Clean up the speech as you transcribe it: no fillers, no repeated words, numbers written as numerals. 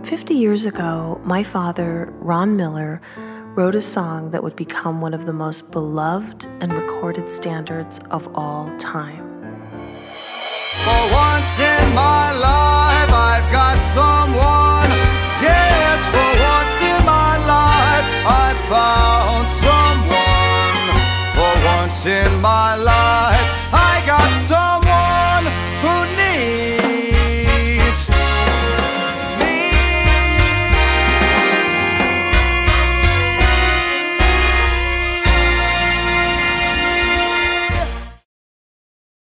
50 years ago, my father, Ron Miller, wrote a song that would become one of the most beloved and recorded standards of all time. For once in my life, I've got someone. Yes, for once in my life, I found someone. For once in my life.